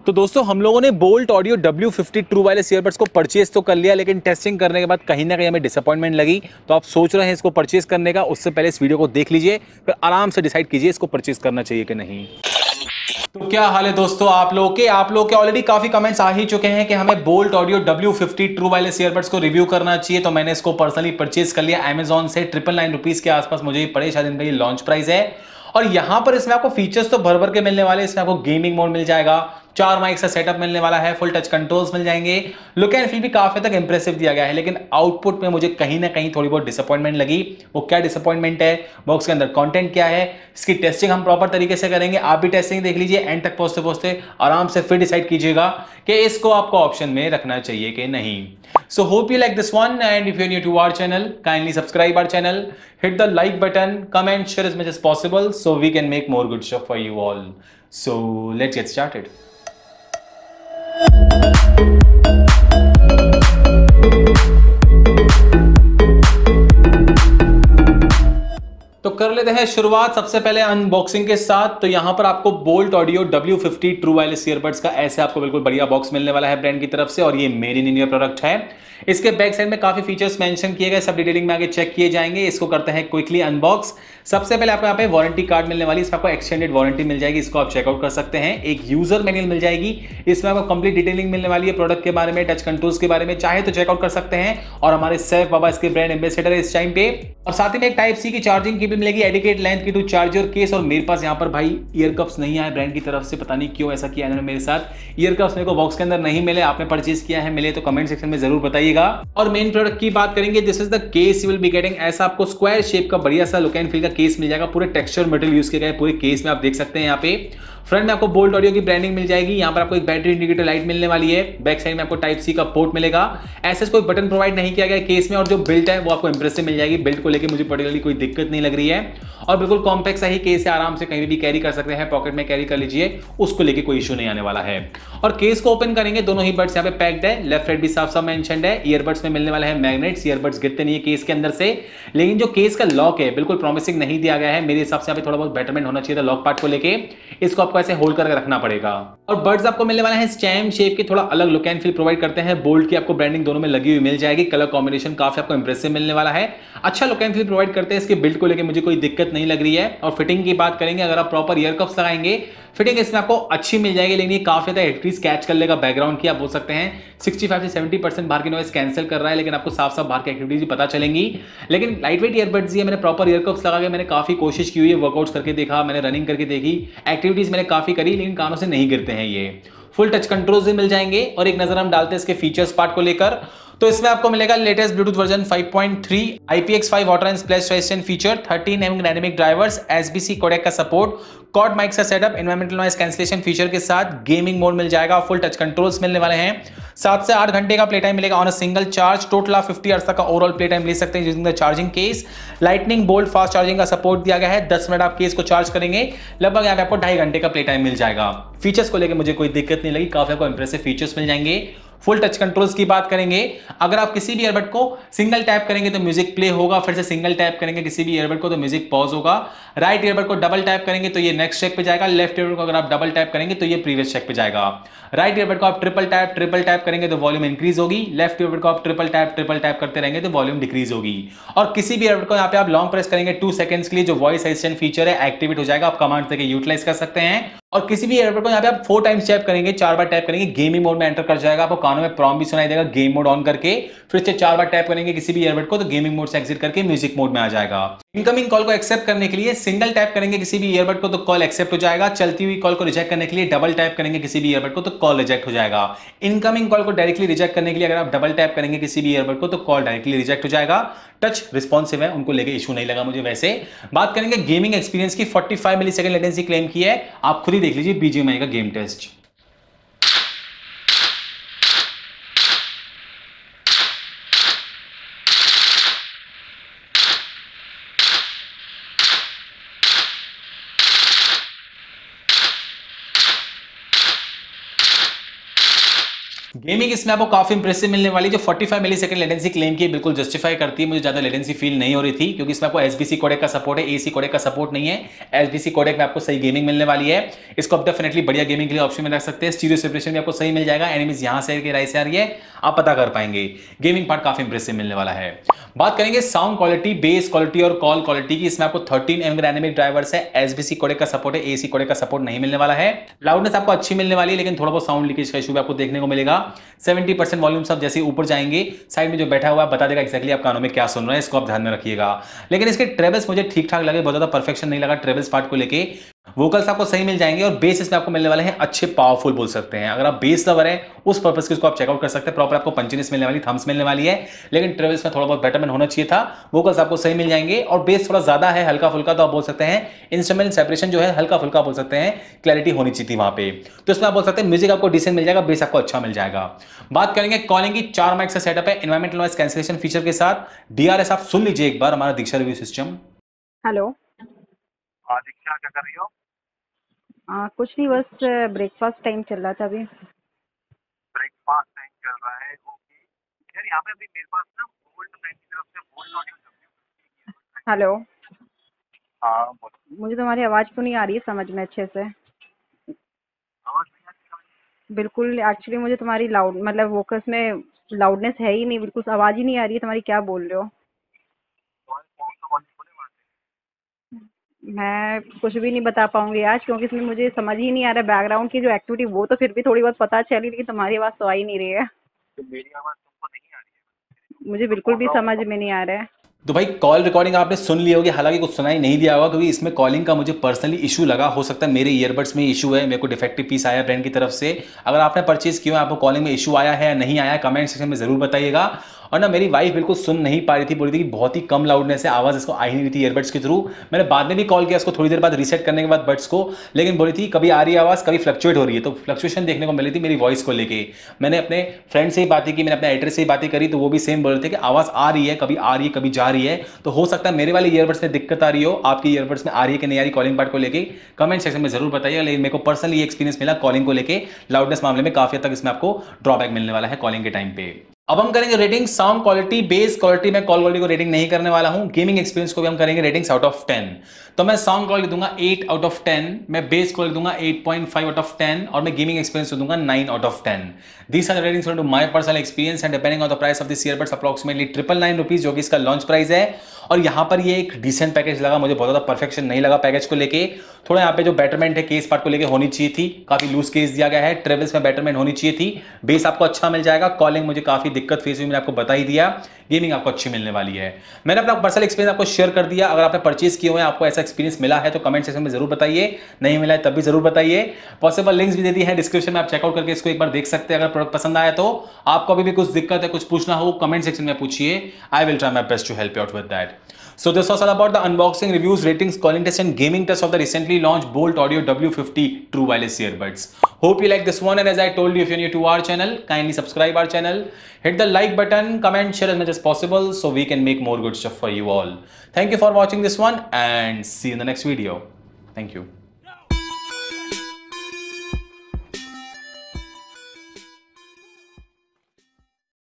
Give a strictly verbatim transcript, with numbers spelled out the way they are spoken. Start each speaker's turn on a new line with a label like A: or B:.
A: तो दोस्तों हम लोगों ने Boult Audio W fifty true wireless earbuds को परचेज तो कर लिया, लेकिन टेस्टिंग करने के बाद कहीं ना कहीं हमें डिसअपॉइंटमेंट लगी। तो आप सोच रहे हैं इसको परचेज करने का, उससे पहले इस वीडियो को देख लीजिए, फिर आराम से डिसाइड कीजिए इसको परचेज करना चाहिए कि नहीं। तो क्या हाल है दोस्तों आप लोगों के आप लोग के ऑलरेडी काफी कमेंट्स आ ही चुके हैं कि हमें Boult Audio W fifty true wireless earbuds को रिव्यू करना चाहिए। तो मैंने इसको पर्सनली परचेज कर लिया अमेजॉन से। ट्रिपल नाइन रुपीज के आसपास मुझे पड़े, शायद इनका ये लॉन्च प्राइस है। और यहां पर इसमें आपको फीचर्स तो भर भर के मिलने वाले हैं। इसमें आपको गेमिंग मोड मिल जाएगा, चार माइक का सेटअप मिलने वाला है, फुल टच कंट्रोल्स मिल जाएंगे, लुक एंड फील भी काफी तक इंप्रेसिव दिया गया है। लेकिन आउटपुट में मुझे कहीं ना कहीं थोड़ी बहुत डिसअपॉइंटमेंट लगी। वो क्या डिसअपॉइंटमेंट है, बॉक्स के अंदर कंटेंट क्या है, इसकी टेस्टिंग हम प्रॉपर तरीके से करेंगे। आप भी टेस्टिंग देख लीजिए, एंड तक पहुंचते पहुंचते आराम से फिर डिसाइड कीजिएगा कि इसको आपको ऑप्शन में रखना चाहिए कि नहीं। So hope you like this one, and if you're new to our channel, kindly subscribe our channel, hit the like button, comment, share as much as possible so we can make more good stuff for you all. So let's get started. तो कर लेते हैं शुरुआत सबसे पहले unboxing के साथ। तो यहां पर आपको Boult Audio W fifty true wireless earbuds का ऐसे आपको बिल्कुल बढ़िया बॉक्स मिलने वाला है ब्रांड की तरफ से, और ये मेड इन इंडिया प्रोडक्ट है। इसके बैक साइड में काफी फीचर्स मेंशन किए गए, सब डिटेलिंग में आगे चेक किए जाएंगे। इसको करते हैं क्विकली अनबॉक्स। सबसे पहले आपको यहाँ पे वारंटी कार्ड मिलने वाली है, इसमें आपको एक्सटेंडेड वारंटी मिल जाएगी, इसको आप चेकआउट कर सकते हैं। एक यूजर मैनुअल मिल जाएगी, इसमें आपको कंप्लीट डिटेलिंग मिलने वाली है प्रोडक्ट के बारे में, टच कंट्रोल्स के बारे में, चाहे तो चेकआउट कर सकते हैं। और हमारे सैफ बाबा इसके ब्रांड एम्बेसडर है इस टाइम पे। और साथ ही में एक टाइप सी की चार्जिंग की भी मिलेगी, एडिकेट लेंथ की टू चार्जर केस। और मेरे पास यहाँ पर भाई ईयर कप्स नहीं आए ब्रांड की तरफ से, पता नहीं क्यों ऐसा किया इन्होंने मेरे साथ। ईयर कप्स मेरे को बॉक्स के अंदर नहीं मिले, आपने परचेज किया है, मिले तो कमेंट सेक्शन में जरूर बताइएगा। और मेन प्रोडक्ट की बात करेंगे, this is the case you will be getting. ऐसा आपको स्क्वायर शेप का बढ़िया सा लुक एंड फील का केस मिल जाएगा। पूरे टेक्सचर मटेरियल यूज किया गया है पूरे केस में, आप देख सकते हैं। यहाँ पे फ्रंट में आपको बोल्ट ऑडियो की ब्रांडिंग मिल जाएगी। यहाँ पर आपको एक बैटरी इंडिकेटर लाइट मिलने वाली है। बैक साइड में आपको टाइप सी का पोर्ट मिलेगा। ऐसे कोई बटन प्रोवाइड नहीं किया गया केस में। और जो बिल्ट है वो आपको इंप्रेसिव मिल जाएगी। बिल्ट को लेकर मुझे पर्टिकुलरली कोई दिक्कत नहीं लग रही है, और बिल्कुल कॉम्पैक्ट सा ही केस है, आराम से कहीं भी कैरी कर सकते हैं, पॉकेट में कैरी कर लीजिए, उसको लेके कोई इशू नहीं आने वाला है। और केस को ओपन करेंगे, दोनों ही बड्स यहाँ पे पैक्ड है, लेफ्ट राइट भी साफ साफ मेंशन्ड है। ईयरबड्स में मिलने वाला है मैग्नेट्स, ईयरबड्स गिरते नहीं है केस के अंदर से। लेकिन जो केस का लॉक है बिल्कुल प्रॉमिसिंग नहीं दिया गया है, मेरे हिसाब से यहाँ पे थोड़ा बहुत बेटरमेंट होना चाहिए था लॉक पार्ट को लेके। इसको आपको ऐसे होल्ड करके रखना पड़ेगा। और बड्स आपको मिलने वाले हैं स्टैम शेप के, थोड़ा अलग लुक एंड फील प्रोवाइड करते हैं। बोल्ट की आपको ब्रांडिंग दोनों में लगी हुई मिल जाएगी। कलर कॉम्बिनेशन काफी आपको इंप्रेसिव मिलने वाला है, अच्छा लुक एंड फील प्रोवाइड करते हैं। इसके बिल्ड को लेकर मुझे कोई दिक्कत नहीं लग रही है। और फिटिंग की बात करेंगे, अगर आप प्रॉपर ईयर कप्स लगाएंगे, फिटिंग इसमें आपको अच्छी मिल जाएगी। लेकिन ये काफी ज्यादा एक्ट्रीज कैच कर लेगा बैकग्राउंड की, आप बोल सकते हैं सिक्सटी फाइव से सेवेंटी परसेंट बाहर की नॉइस कैंसिल कर रहा है, लेकिन आपको साफ साफ बाहर की एक्टिविटीज पता चलेंगी। लेकिन लाइट वेट ईयरबड्स है, मैंने प्रॉपर ईयर कप्स लगा के मैंने काफी कोशिश की हुई है, वर्कआउट्स करके देखा, मैंने रनिंग करके देखी, एक्टिविटीज मैंने काफी करी, लेकिन कानों से नहीं गिरते हैं ये। फुल टच कंट्रोल्स भी मिल जाएंगे। और एक नजर हम डालते हैं इसके फीचर्स पार्ट को लेकर, तो इसमें आपको मिलेगा latest Bluetooth version five point three, I P X five water and splash resistant feature, thirteen M dynamic drivers, S B C codec का सपोर्ट, कॉर्ड माइक का setup, environmental noise cancellation feature के साथ gaming mode मिल जाएगा, full touch controls मिलने वाले हैं। सात से आठ घंटे का प्ले टाइम मिलेगा on a single charge. Total आप फिफ्टी आवर्स तक का ओवरऑल प्ले टाइम ले सकते हैं using the charging case. Lightning bolt fast charging का सपोर्ट दिया गया है। दस मिनट आप केस को चार्ज करेंगे, लगभग यहाँ पे आपको ढाई घंटे का प्ले टाइम मिल जाएगा। फीचर्स को लेकर मुझे कोई दिक्कत नहीं लगी, काफी आपको इंप्रेसिव फीचर्स मिल जाएंगे। फुल टच कंट्रोल्स की बात करेंगे, अगर आप किसी भी ईयरबड को सिंगल टैप करेंगे तो म्यूजिक प्ले होगा, फिर से सिंगल टैप करेंगे किसी भी ईयरबड को तो म्यूजिक पॉज होगा। राइट ईयरबड को डबल टैप करेंगे तो ये नेक्स्ट ट्रैक पे जाएगा। लेफ्ट ईयरबड को अगर आप डबल टैप करेंगे तो ये प्रीवियस ट्रैक पे जाएगा। राइट ईयरबड को आप ट्रिपल टैप ट्रिपल टैप करेंगे तो वॉल्यूम इंक्रीज होगी। लेफ्ट ईयरबड को आप ट्रिपल टैप ट्रिपल टैप करते रहेंगे तो वॉल्यूम डिक्रीज होगी। और किसी भी ईयरबड को यहाँ पे आप लॉन्ग प्रेस करेंगे टू सेकंड्स के लिए, जो वॉइस असिस्टेंट फीचर है एक्टिवेट हो जाएगा, आप कमांड देके यूटिलाइज कर सकते हैं। और किसी भी ईयरबड को यहाँ पे आप फोर टाइम्स टैप करेंगे, चार बार टैप करेंगे, गेमिंग मोड में एंटर कर जाएगा, आपको कानों में प्रॉम्प्ट भी सुनाई देगा गेम मोड ऑन करके। फिर से चार बार टैप करेंगे किसी भी ईयरबड को तो गेमिंग मोड से एग्जिट करके म्यूजिक मोड में आ जाएगा। इनकमिंग कॉल को एक्सेप्ट करने के लिए सिंगल टैप करेंगे किसी भी ईयरबड को तो कॉल एक्सेप्ट हो जाएगा। चलती हुई कॉल को रिजेक्ट करने के लिए डबल टैप करेंगे किसी भी ईयरबड को तो कॉल रिजेक्ट हो जाएगा। इनकमिंग कॉल को डायरेक्टली रिजेक्ट करने के लिए अगर आप डबल टैप करेंगे किसी भी ईयरबड को तो कॉल डायरेक्टली रिजेक्ट हो जाएगा। टच रिस्पॉन्सिव है, उनको लेके इशू नहीं लगा मुझे। वैसे बात करेंगे गेमिंग एक्सपीरियंस की, forty five millisecond latency claim की है, आप खुद ही देख लीजिए बी जी एम आई का गेम टेस्ट। गेमिंग इसमें आपको काफी इंप्रेसिव मिलने वाली, जो पैंतालीस मिली सेकंड लेटेंसी क्लेम की बिल्कुल जस्टिफाई करती है। मुझे ज्यादा लेटेंसी फील नहीं हो रही थी क्योंकि इसमें आपको एसबीसी कोडेक का सपोर्ट है, एसी कोडेक का सपोर्ट नहीं है। एसबीसी कोडेक में आपको सही गेमिंग मिलने वाली है। इसको आप डेफिनेटली बढ़िया गेमिंग के लिए ऑप्शन में रख सकते हैं। स्टीरियो सेपरेशन भी आपको सही मिल जाएगा, एनिमीज यहां से राइट से आ रही है आप पता कर पाएंगे। गेमिंग पार्ट काफी इंप्रेसिव मिलने वाला है। बात करेंगे साउंड क्वालिटी, बेस क्वालिटी और कॉल क्वालिटी की। इसमें आपको थर्टीन एम डायनेमिक ड्राइवर्स है, एसबीसी कोडेक का सपोर्ट है, एसी कोडेक का सपोर्ट नहीं मिलने वाला है। लाउडनेस आपको अच्छी मिलने वाली है लेकिन थोड़ा बहुत साउंड लीकेज का इशू भी आपको देखने को मिलेगा। सेवेंटी परसेंट वॉल्यूम सब जैसे ऊपर जाएंगे साइड में जो बैठा हुआ है बता देगा एक्जैक्टली आप कानों में क्या सुन रहे हैं, इसको आप ध्यान में रखिएगा। लेकिन इसके ट्रेबल्स मुझे ठीक ठाक लगे, बहुत ज्यादा परफेक्शन नहीं लगा ट्रेबल्स पार्ट को लेके। वोकल्स आपको सही मिल जाएंगे और बेस इसमें आपको मिलने वाले हैं अच्छे पावरफुल बोल सकते हैं। अगर आप बेस लवर है उस पर्पस के इसको आप चेकआउट कर सकते हैं। प्रॉपर आपको पंचनेस मिलने वाली, थम्स मिलने वाली है, लेकिन ट्रेवल्स में थोड़ा बहुत बेटरमेंट होना चाहिए था। वोकल्स आपको सही मिल जाएंगे और बेस थोड़ा ज्यादा है, हल्का फुल्का तो आप बोल सकते हैं इंस्ट्रूमेंट सेपरेशन जो है हल्का फुल्का बोल सकते हैं, क्लैरिटी होनी चाहिए थी वहां पे। तो इसमें आप बोल सकते हैं म्यूजिक आपको डिसेंट मिल जाएगा, बेस आपको अच्छा मिल जाएगा। बात करेंगे कॉलिंग की, चार माइक का सेटअप है एनवायरमेंटल नॉइस कैंसिलेशन फीचर के साथ। डीआरएस आप सुन लीजिए एक बार, हमारा दीक्षा रिव्यू सिस्टम।
B: हेलो।
C: हाँ दीक्षा, क्या कर रही हो?
B: आ, कुछ नहीं, बस ब्रेकफास्ट टाइम चल रहा था अभी।
C: ब्रेकफास्ट टाइम चल रहा है, ओके। यार यहाँ पे अभी मेरे पास ना बोल्ट ब्रांड की तरफ से बोल्ट ऑडियो।
B: हेलो।
C: हाँ बोलो।
B: मुझे तुम्हारी आवाज़ तो नहीं आ रही है समझ में अच्छे से।
C: आवाज नहीं आ रही?
B: बिल्कुल, एक्चुअली मुझे तुम्हारी लाउड मतलब वोकस में लाउडनेस है ही नहीं, बिल्कुल आवाज़ ही नहीं आ रही है तुम्हारी, क्या बोल रहे हो?
C: कौन सा वॉल्यूम बोले वहाँ से?
B: मैं कुछ भी नहीं बता पाऊंगी आज क्योंकि इसमें मुझे समझ ही नहीं आ रहा। बैकग्राउंड की जो एक्टिविटी वो तो फिर भी थोड़ी बहुत पता चली, लेकिन तुम्हारी आवाज़ तो आ ही नहीं रही है।
C: तो मेरी आवाज तुमको नहीं आ रही है?
B: मुझे
C: मैं
B: बिल्कुल
C: बोल
B: भी
C: रहा
B: समझ
C: हूँ।
B: में नहीं आ रहा है।
A: तो भाई कॉल रिकॉर्डिंग आपने सुन ली होगी, हालांकि कुछ सुनाई नहीं दिया होगा क्योंकि इसमें कॉलिंग का मुझे पर्सनली इशू लगा। हो सकता है मेरे ईयरबड्स में इशू है, मेरे को डिफेक्टिव पीस आया ब्रांड की तरफ से। अगर आपने परचेज किया है, आपको कॉलिंग में इशू आया है या नहीं आया, कमेंट सेक्शन में जरूर बताइएगा। और ना मेरी वाइफ बिल्कुल सुन नहीं पा रही थी, बोल रही थी कि बहुत ही कम लाउडनेस है, आवाज़ इसको आ ही नहीं रही थी ईयरबड्स के थ्रू। मैंने बाद में भी कॉल किया इसको थोड़ी देर बाद रीसेट करने के बाद बड्स को, लेकिन बोली थी कभी आ रही है आवाज़, कभी फ्लक्चुएट हो रही है। तो फ्लक्चुएशन देखने को मिली थी मेरी वॉइस को लेके। मैंने अपने फ्रेंड से ही बातें की, मैंने अपने एडिटर से ही बातें करी, तो वो भी सेम बोल रहे थे कि आवाज़ आ रही है, कभी आ रही है कभी जा रही है। तो हो सकता है मेरे वाले ईयरबड्स में दिक्कत आ रही हो, आपकी ईयरबड्स में आ रही है कि नहीं आ रही कॉलिंग पार्ट को लेके, कमेंट सेक्शन में जरूर बताइए। लेकिन मेरे को पर्सनली ये एक्सपीरियंस मिला कॉलिंग को लेके, लाउडनेस मामले में काफी हद तक इसमें आपको ड्रॉबैक मिलने वाला है कॉलिंग के टाइम पे। अब हम करेंगे rating sound quality, bass quality. मैं कॉल क्वालिटी को रेटिंग नहीं करने वाला हूं। गेमिंग एक्सपीरियंस को भी हम करेंगे रेटिंग्स आउट ऑफ टेन। तो मैं साउंड क्वालिटी दूंगा एट आउट ऑफ टेन, मैं बेस क्वालिटी दूंगा eight point five out of ten और मैं गेमिंग एक्सपीरियंस को दूंगा nine out of ten. These are the ratings according to my personal experience and depending on the price of this earbuds approximately triple nine rupees, जो कि इसका launch price है। और यहाँ पर ये एक डिसेंट पैकेज लगा मुझे, बहुत ज्यादा परफेक्शन नहीं लगा पैकेज को लेके। थोड़ा यहाँ पे जो बेटरमेंट है केस पार्ट को लेके होनी चाहिए थी, काफी लूज केस दिया गया है। ट्रेवल्स में बेटरमेंट होनी चाहिए थी। बेस आपको अच्छा मिल जाएगा, कॉलिंग मुझे काफी दिक्कत फेस हुई, मैंने आपको बता ही दिया। गेमिंग आपको अच्छी मिलने वाली है। मैंने अपना पर्सनल एक्सपीरियंस आपको शेयर कर दिया। अगर आपने परचेज किए हुए हैं, आपको ऐसा एक्सपीरियंस मिला है तो कमेंट सेक्शन में जरूर बताइए, नहीं मिला है तब भी जरूर बताइए। पॉसिबल लिंक्स भी दे दी है डिस्क्रिप्शन में, आप चेकआउट करके इसको एक बार देख सकते हैं। अगर प्रोडक्ट पसंद आया तो आपको अभी भी कुछ दिक्कत है, कुछ पूछना हो कमेंट सेक्शन में पूछिए, I will try my best to help you out with that. So this was all about the unboxing, reviews, ratings, calling test and gaming test of the recently launched Bolt Audio W fifty True Wireless Earbuds. Hope you like this one, and as I told you, if you're new to our channel, kindly subscribe our channel, hit the like button, comment, share as much as possible so we can make more good stuff for you all. Thank you for watching this one and see you in the next video. Thank you.